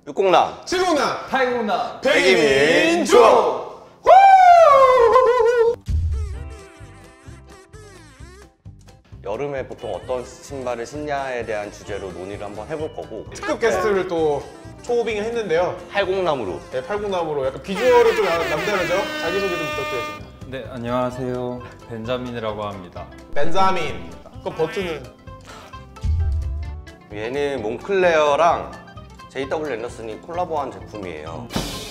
육공남, 칠공남, 팔공남, 백이민족! 여름에 보통 어떤 신발을 신냐에 대한 주제로 논의를 한번 해볼 거고 특급 게스트를 또 초빙을 했는데요. 팔공남으로 네, 팔공남으로 약간 비주얼이 좀 남다르죠? 자기소개 좀 부탁드리겠습니다. 네, 안녕하세요. 벤자민이라고 합니다. 벤자민. 그 버튼은 얘는 몽클레어랑 JW 앤더슨이 콜라보한 제품이에요.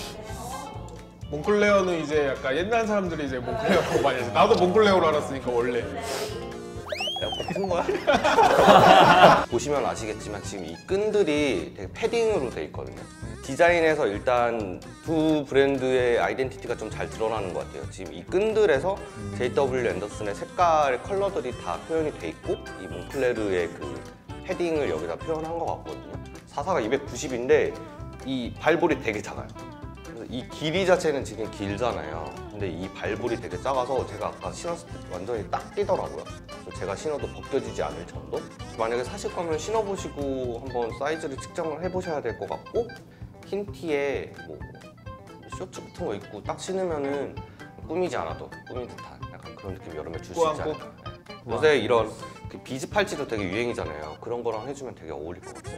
몽클레어는 이제 약간 옛날 사람들이 이제 몽클레어라고 많이 해서 나도 몽클레어로 알았으니까 원래. 야, 꼽힌 거야? 보시면 아시겠지만 지금 이 끈들이 되게 패딩으로 돼 있거든요. 디자인에서 일단 두 브랜드의 아이덴티티가 좀 잘 드러나는 것 같아요. 지금 이 끈들에서 JW 앤더슨의 색깔, 컬러들이 다 표현이 돼 있고 이 몽클레르의 그 패딩을 여기다 표현한 것 같거든요. 사사가 290인데 이 발볼이 되게 작아요. 그래서 이 길이 자체는 지금 길잖아요. 근데 이 발볼이 되게 작아서 제가 아까 신었을 때 완전히 딱 뛰더라고요. 그래서 제가 신어도 벗겨지지 않을 정도? 만약에 사실 거면 신어보시고 한번 사이즈를 측정을 해보셔야 될 것 같고 흰 티에 뭐 쇼츠 같은 거 입고 딱 신으면은 꾸미지 않아도 꾸민 듯한 약간 그런 느낌 여름에 줄 수 있지 않을까. 요새 이런 그 비즈 팔찌도 되게 유행이잖아요. 그런 거랑 해주면 되게 어울릴 것 같아요.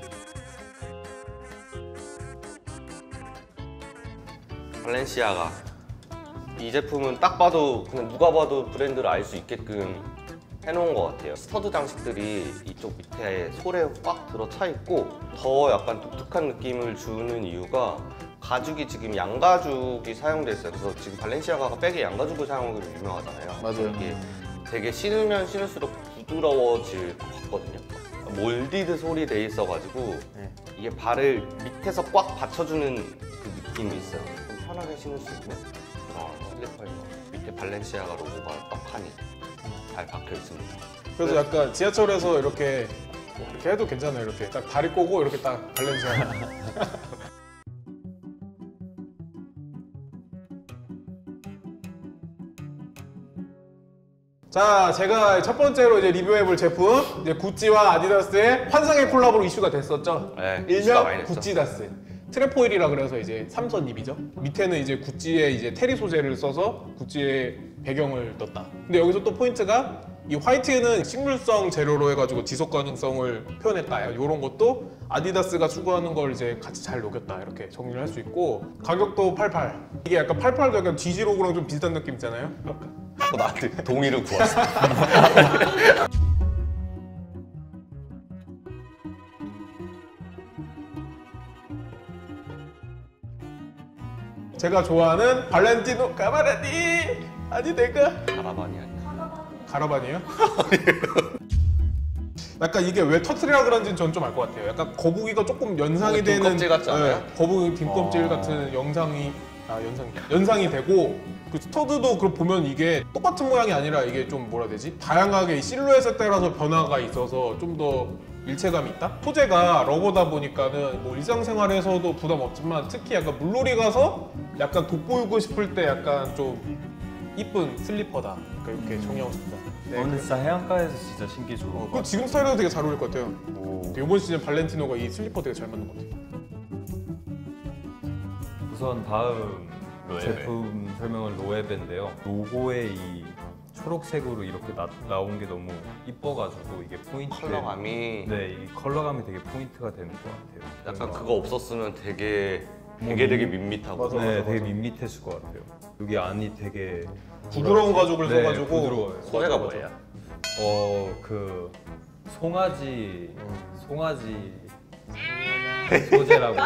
발렌시아가 이 제품은 딱 봐도 그냥 누가 봐도 브랜드를 알 수 있게끔 해놓은 것 같아요. 스터드 장식들이 이쪽 밑에 솔에 꽉 들어차 있고 더 약간 독특한 느낌을 주는 이유가 가죽이 지금 양가죽이 사용돼 있어요. 그래서 지금 발렌시아가가 백에 양가죽을 사용하기로 유명하잖아요. 맞아요. 이게 되게 신으면 신을수록 부드러워질 것 같거든요. 몰디드 솔이 돼 있어가지고 이게 발을 밑에서 꽉 받쳐주는 그 느낌이 있어요. 좀 편하게 신을 수 있는 그런 슬리퍼예요. 밑에 발렌시아가 로고가 떡하니 잘 박혀 있습니다. 그래서 약간 지하철에서 이렇게 해도 괜찮아요. 이렇게 딱 다리 꼬고 이렇게 딱 발렌시아가. 자, 제가 첫 번째로 이제 리뷰해볼 제품 이제 구찌와 아디다스의 환상의 콜라보로 이슈가 됐었죠. 네, 이슈가 많이 일명 됐죠. 구찌다스. 트레포일이라 그래서 이제 삼선입이죠. 밑에는 이제 구찌의 이제 테리 소재를 써서 구찌의 배경을 떴다. 근데 여기서 또 포인트가 이 화이트는 식물성 재료로 해가지고 지속 가능성을 표현했다. 이런 것도 아디다스가 추구하는 걸 이제 같이 잘 녹였다. 이렇게 정리를 할 수 있고 가격도 88. 이게 약간 88도 약간 지지로그랑 좀 비슷한 느낌 있잖아요. 나한테 동의를 구했어. 제가 좋아하는 발렌티노 가바라니. 아니 내가 가라반이 아니야. 가라반이에요? 약간 이게 왜 터트리라 그런지는 전 좀 알 것 같아요. 약간 거북이가 조금 연상이 되는 뒷껍질 같지 않아요? 거북이 뒷껍질 같은 연상이 되고 그 스터드도 그 보면 이게 똑같은 모양이 아니라 이게 좀 뭐라 해야 되지? 다양하게 실루엣에 따라서 변화가 있어서 좀 더 일체감이 있다? 소재가 러버다 보니까는 뭐 일상생활에서도 부담 없지만 특히 약간 물놀이 가서 약간 돋보이고 싶을 때 약간 좀 이쁜 슬리퍼다. 그러니까 이렇게 정의하고 싶다. 네, 근데 진짜 해안가에서 진짜 신기 좋은 것 그 같아요. 지금 스타일도 되게 잘 어울릴 것 같아요. 오. 이번 시즌 발렌티노가 이 슬리퍼 되게 잘 맞는 것 같아요. 우선 다음 제품 설명은 로에베인데요. 로고에 이 초록색으로 이렇게 나온 게 너무 이뻐가지고 이게 포인트. 컬러감이 네, 이 컬러감이 되게 포인트가 되는 것 같아요. 약간 그거 없었으면 되게 밋밋하고 맞아. 네, 되게 밋밋해질 것 같아요. 여기 안이 되게 부드러운 가죽을 네, 써가지고 부드러워요. 소재가 뭐예요? 그 송아지 소재라고.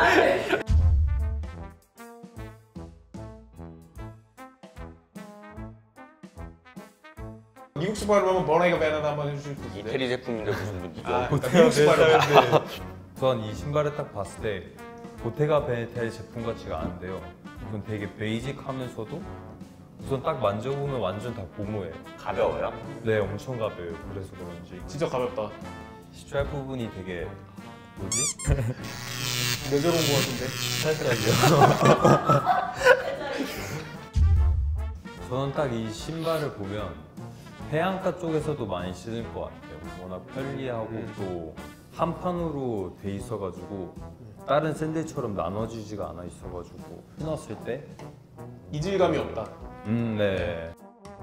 미국식 발음하면 버라이가 베나나 한번 해주실 수 있어요? 이태리 제품인데 무슨 미국식 발음. 우선 이 신발을 딱 봤을 때 보테가 베네타의 제품 같지가 않은데요. 우선 되게 베이직하면서도 우선 딱 만져보면 완전 다 고무예요. 가벼워요? 네, 엄청 가벼워요. 그래서 그런지 진짜 가볍다. 스트랩 부분이 되게 뭐지? 내저로운 것 같은데? 저는 딱 이 신발을 보면 해안가 쪽에서도 많이 신을 것 같아요. 워낙 편리하고 또 한 판으로 돼 있어가지고 다른 샌들처럼 나눠지지가 않아 있어가지고 신었을 때 이질감이 없다. 네.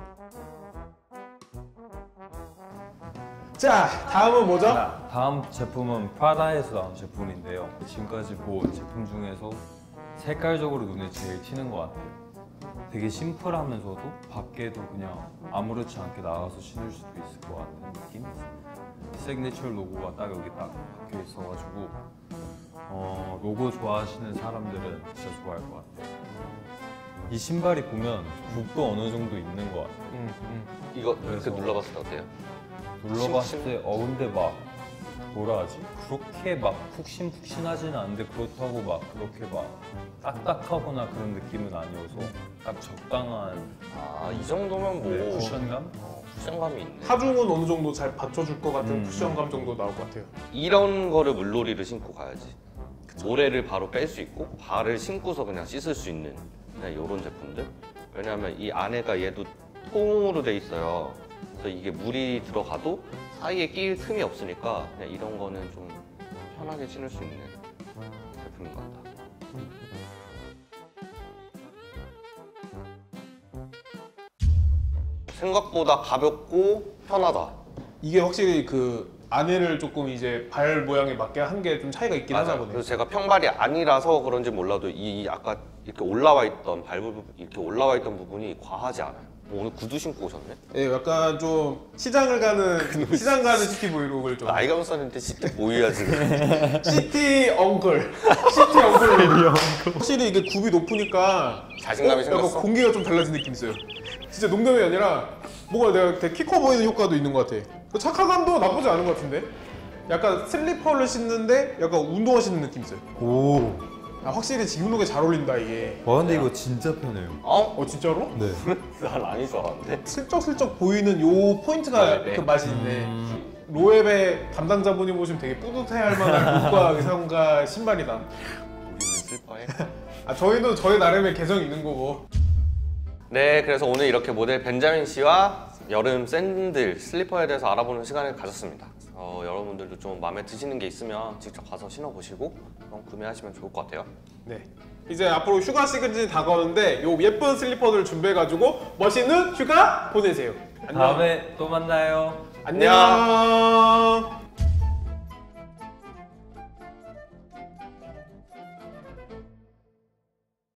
자, 다음은 뭐죠? 자, 다음 제품은 프라다에서 나온 제품인데요. 지금까지 본 제품 중에서 색깔적으로 눈에 제일 튀는 것 같아요. 되게 심플하면서도 밖에도 그냥 아무렇지 않게 나가서 신을 수도 있을 것 같은 느낌? 시그니처 로고가 딱 여기 딱 박혀 있어가지고 로고 좋아하시는 사람들은 진짜 좋아할 것 같아요. 이 신발이 보면 굽도 어느 정도 있는 것 같아요. 이거 이렇게 그래서- 눌러봤을 때 어때요? 눌러봤을 때 근데 막 뭐라 하지? 그렇게 막 푹신푹신하지는 않은데 그렇다고 막 그렇게 막 딱딱하거나 그런 느낌은 아니어서 딱 적당한 아, 이 정도면 뭐 쿠션감? 쿠션감이 있네. 하중은 어느 정도 잘 받쳐줄 것 같은 음. 쿠션감 정도 나올 것 같아요. 이런 거를 물놀이를 신고 가야지. 모래를 바로 뺄 수 있고 발을 신고서 그냥 씻을 수 있는 그냥 이런 제품들. 왜냐하면 이 안에가 얘도 통으로 돼 있어요. 그래서 이게 물이 들어가도 사이에 끼일 틈이 없으니까 그냥 이런 거는 좀 편하게 신을 수 있는 제품인 것 같다. 생각보다 가볍고 편하다. 이게 확실히 그 안에를 조금 이제 발 모양에 맞게 한 게 좀 차이가 있긴 하나 맞아요. 보네. 그래서 제가 평발이 아니라서 그런지 몰라도 이 아까 이렇게 올라와 있던 발 부분 이렇게 올라와 있던 부분이 과하지 않아요. 오늘 구두 신고 오셨네? 예, 약간 좀 시장 가는 시티 브이로그를 좀. 나이가 몇 살인데 시트 보이야 지금. 시티 엉클. 시티 엉클. 확실히 이게 굽이 높으니까 자신감이 약간 생겼어? 공기가 좀 달라진 느낌 있어요. 진짜 농담이 아니라 뭔가 내가 되게 키 커 보이는 효과도 있는 것 같아. 그 착화감도 나쁘지 않은 것 같은데? 약간 슬리퍼를 신는데 약간 운동화 신는 느낌 있어요. 오. 아, 확실히 지금 룩에 잘 어울린다 이게. 와 근데 이거 진짜 편해요. 어? 진짜로? 네. 난 아닌 줄 알았는데. 슬쩍슬쩍 보이는 요 포인트가 그 맛이 있네. 로앱의 담당자분이 보시면 되게 뿌듯해할 만한 룩과 의상과 신발이다. 우리는 슬퍼해. 아, 저희도 저희 나름의 개성이 있는 거고. 네, 그래서 오늘 이렇게 모델 벤자민 씨와 여름 샌들, 슬리퍼에 대해서 알아보는 시간을 가졌습니다. 여러분들도 좀 마음에 드시는 게 있으면 직접 가서 신어보시고 구매하시면 좋을 것 같아요. 네. 이제 앞으로 휴가 시즌이 다가오는데 요 예쁜 슬리퍼들 준비해가지고 멋있는 휴가 보내세요. 안녕. 다음에 또 만나요. 안녕.